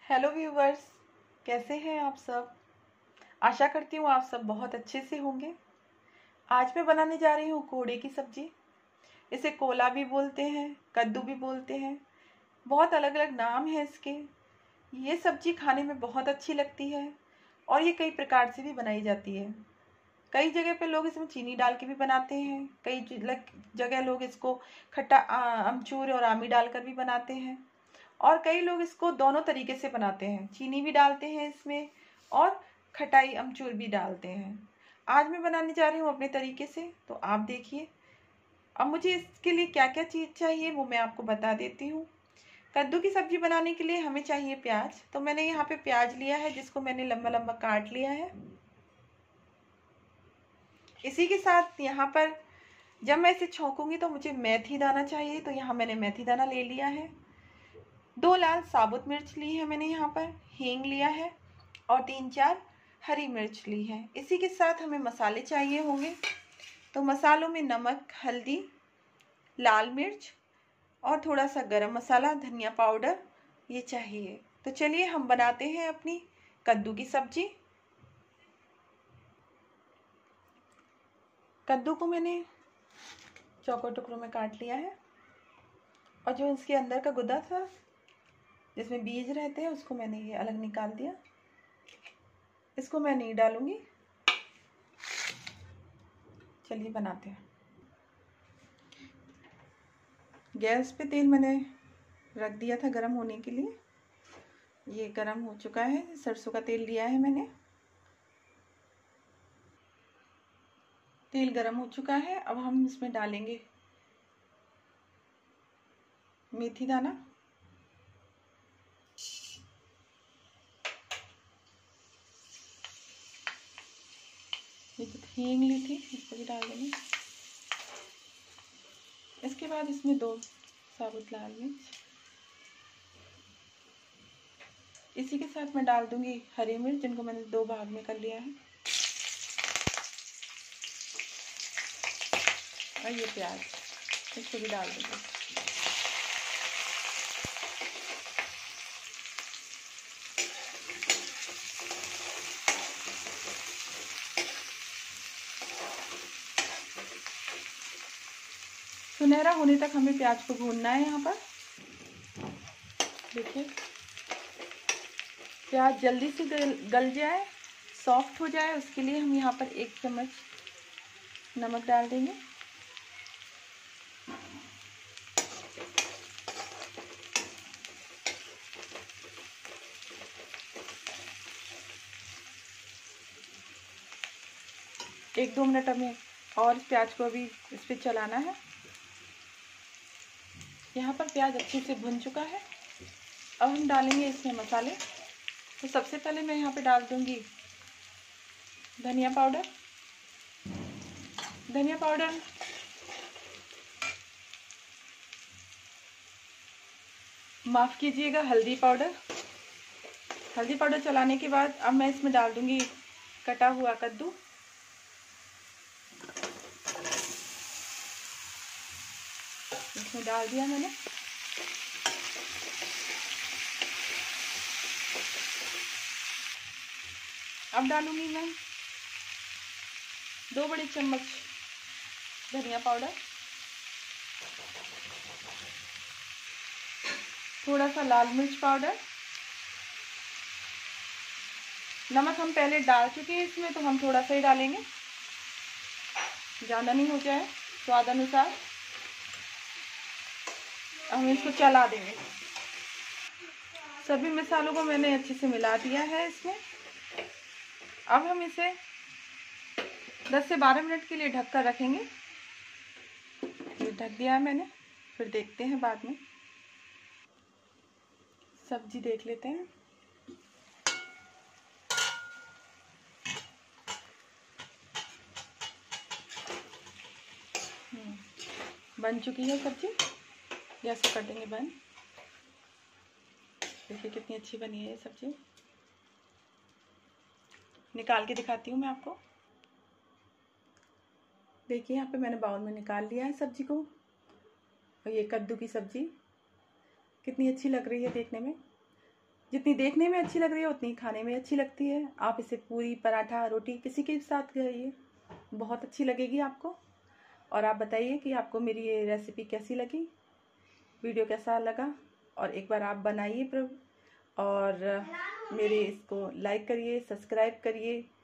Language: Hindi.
हेलो व्यूवर्स, कैसे हैं आप सब। आशा करती हूँ आप सब बहुत अच्छे से होंगे। आज मैं बनाने जा रही हूँ कोड़े की सब्जी। इसे कोला भी बोलते हैं, कद्दू भी बोलते हैं, बहुत अलग अलग नाम है इसके। ये सब्जी खाने में बहुत अच्छी लगती है और ये कई प्रकार से भी बनाई जाती है। कई जगह पे लोग इसमें चीनी डाल के भी बनाते हैं, कई जगह लोग इसको खट्टा अमचूर और आमी डालकर भी बनाते हैं, और कई लोग इसको दोनों तरीके से बनाते हैं, चीनी भी डालते हैं इसमें और खटाई अमचूर भी डालते हैं। आज मैं बनाने जा रही हूँ अपने तरीके से, तो आप देखिए। अब मुझे इसके लिए क्या क्या चीज़ चाहिए वो मैं आपको बता देती हूँ। कद्दू की सब्जी बनाने के लिए हमें चाहिए प्याज। तो मैंने यहाँ पे प्याज लिया है जिसको मैंने लंबा लंबा काट लिया है। इसी के साथ यहाँ पर जब मैं इसे छौंकूंगी तो मुझे मेथी दाना चाहिए, तो यहाँ मैंने मेथी दाना ले लिया है। 2 लाल साबुत मिर्च ली है मैंने, यहाँ पर हींग लिया है और 3-4 हरी मिर्च ली है। इसी के साथ हमें मसाले चाहिए होंगे। तो मसालों में नमक, हल्दी, लाल मिर्च और थोड़ा सा गरम मसाला, धनिया पाउडर ये चाहिए। तो चलिए हम बनाते हैं अपनी कद्दू की सब्जी। कद्दू को मैंने चौकोर टुकड़ों में काट लिया है और जो इसके अंदर का गुदा था जिसमें बीज रहते हैं उसको मैंने ये अलग निकाल दिया। इसको मैं नहीं डालूंगी। चलिए बनाते हैं। गैस पे तेल मैंने रख दिया था गरम होने के लिए। ये गरम हो चुका है। सरसों का तेल लिया है मैंने। तेल गरम हो चुका है। अब हम इसमें डालेंगे मेथी दाना, ये जो हींग ली थी इसको भी डाल देंगे। इसके बाद इसमें 2 साबुत लाल मिर्च। इसी के साथ मैं डाल दूंगी हरी मिर्च जिनको मैंने 2 भाग में कर लिया है, और ये प्याज इसको भी डाल दूंगी। सुनहरा होने तक हमें प्याज को भूनना है। यहाँ पर देखिए प्याज जल्दी से गल जाए, सॉफ्ट हो जाए, उसके लिए हम यहाँ पर 1 चम्मच नमक डाल देंगे। एक 2 मिनट हमें और प्याज को अभी इस पर चलाना है। यहाँ पर प्याज अच्छे से भुन चुका है। अब हम डालेंगे इसमें मसाले। तो सबसे पहले मैं यहाँ पे डाल दूंगी धनिया पाउडर। धनिया पाउडर माफ़ कीजिएगा, हल्दी पाउडर। हल्दी पाउडर चलाने के बाद अब मैं इसमें डाल दूंगी कटा हुआ कद्दू। इसमें डाल दिया मैंने। अब डालूंगी मैं 2 बड़े चम्मच धनिया पाउडर, थोड़ा सा लाल मिर्च पाउडर। नमक हम पहले डाल चुके हैं इसमें, तो हम थोड़ा सा ही डालेंगे, ज़्यादा नहीं हो जाए, स्वाद अनुसार। हम इसको चला देंगे। सभी मसालों को मैंने अच्छे से मिला दिया है इसमें। अब हम इसे 10 से 12 मिनट के लिए ढक कर रखेंगे। ये ढक दिया है मैंने, फिर देखते हैं बाद में। सब्जी देख लेते हैं। बन चुकी है सब्जी। गैस को कर देंगे बंद। देखिए कितनी अच्छी बनी है ये सब्जी। निकाल के दिखाती हूँ मैं आपको। देखिए यहाँ पे मैंने बाउल में निकाल लिया है सब्जी को। और ये कद्दू की सब्जी कितनी अच्छी लग रही है देखने में। जितनी देखने में अच्छी लग रही है उतनी खाने में अच्छी लगती है। आप इसे पूरी, पराठा, रोटी किसी के साथ खाइए, बहुत अच्छी लगेगी आपको। और आप बताइए कि आपको मेरी ये रेसिपी कैसी लगी, वीडियो कैसा लगा। और एक बार आप बनाइए और मेरे इसको लाइक करिए, सब्सक्राइब करिए